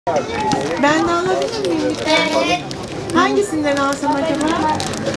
Ben de alabilir miyim? Evet. Hangisinden alsam acaba?